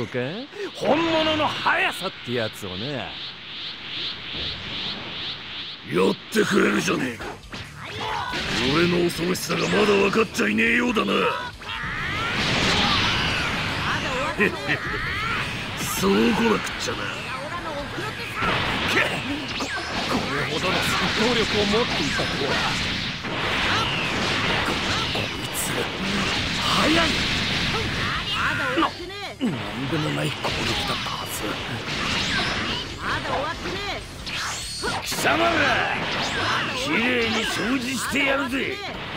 のか？本物の速さってやつをね。 やってくれるじゃねえか。俺の恐ろしさがまだ分かっちゃいねえようだな。へへへ、そうこなくっちゃな。 これほどの戦闘力を持っていたとは。こいつ速い。なんでもない攻撃だったはず。 まだ終わってねえ。 貴様らきれいに掃除してやるぜ。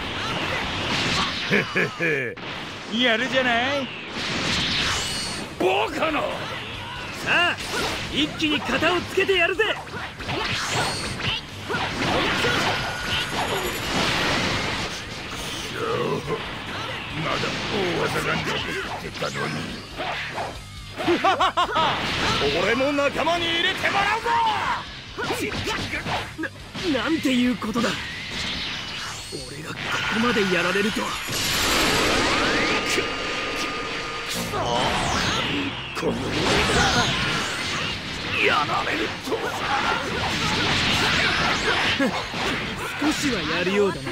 へへへ、 やるじゃない。 バカな。 さあ一気に型をつけてやるぜ。 まだ大技が残ってたのに。 俺も仲間に入れてもらうぞ。なんていうことだ。俺がここまでやられるとは。 この俺がやられるとは。 少しはやるようだな。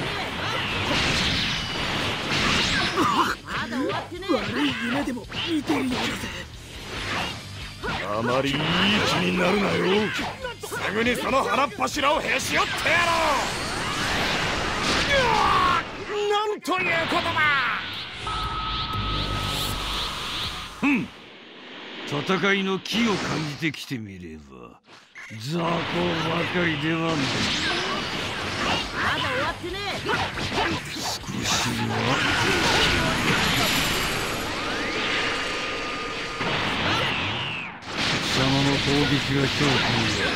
まだ終わってねえ。 悪い夢でも見てるようだぜ。 あまりいい気になるなよ。すぐにその腹っ柱をへし折ってやろう。なんということだ。 戦いの気を感じてきてみれば雑魚ばかりではない。 まだ終わってねえ。 少しは貴様の攻撃が強く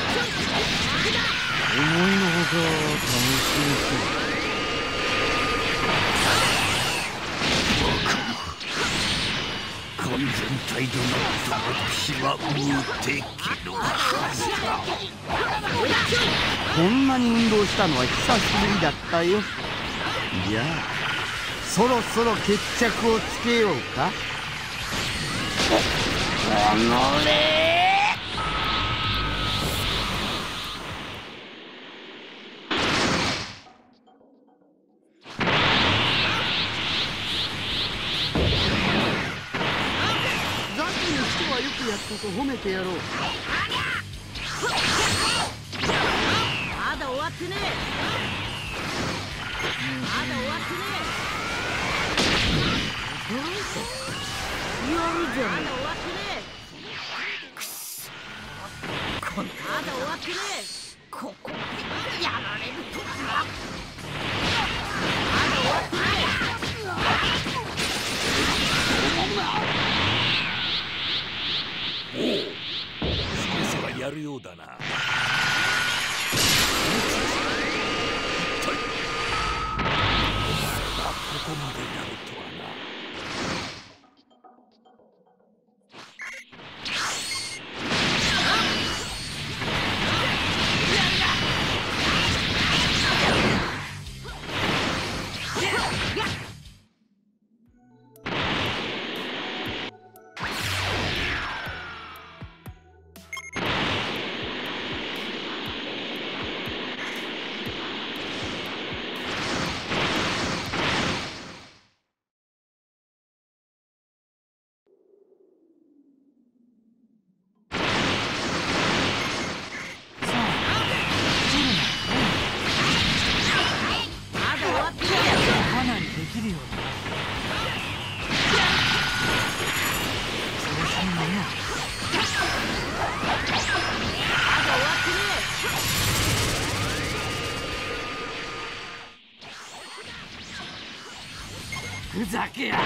思いのほか楽しめそう。完全体となった私は無敵のはずだ。 こんなに運動したのは久しぶりだったよ。じゃあそろそろ決着をつけようか。 おのれ。 よくやったと褒めてやろう。 まだ終わってねえ。まだ終わってねえ。やるじゃん。まだ終わってねえ。くそ。まだ終わってねえ。ここまでやられるとは。まだ終わってねえ。 おう、少しはやるようだな。一体お前がここまでやるとはな。 ふざけやがって。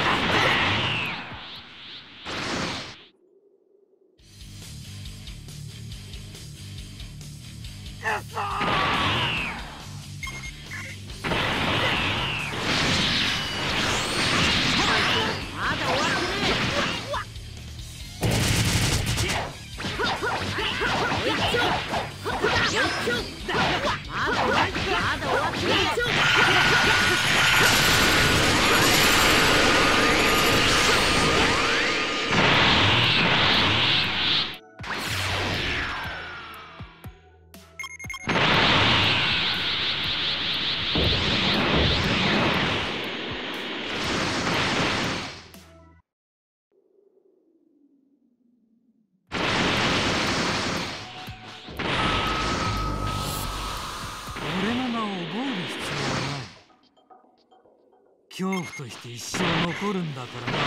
恐怖として一生残るんだからな。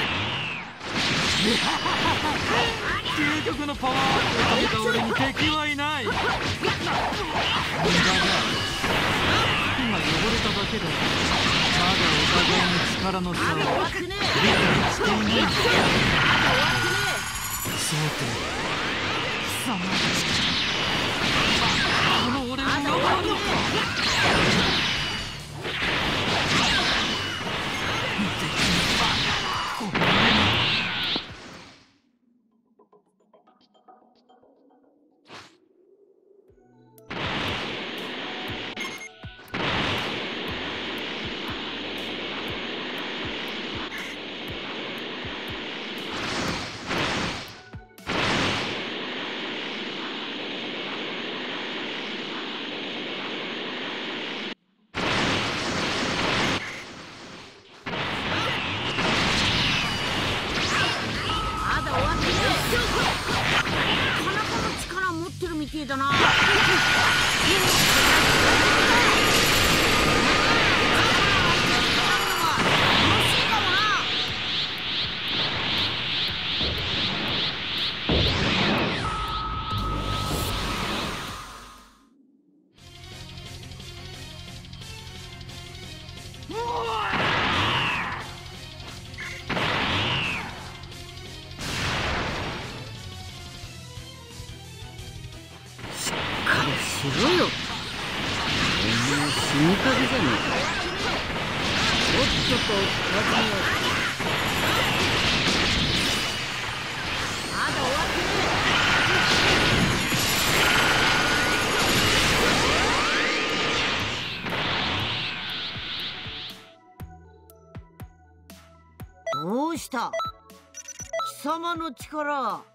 究極のパワーアップをかけた俺に敵はいない。無駄だ。今汚れただけでまだお互いの力の差を理解していないんだ。そうと貴様この俺を守るのか。 みてえだな。 しろよ。お前死にかけじゃねえか。おっとっと始めよう。 まだ終わってねえ。どうした？貴様の力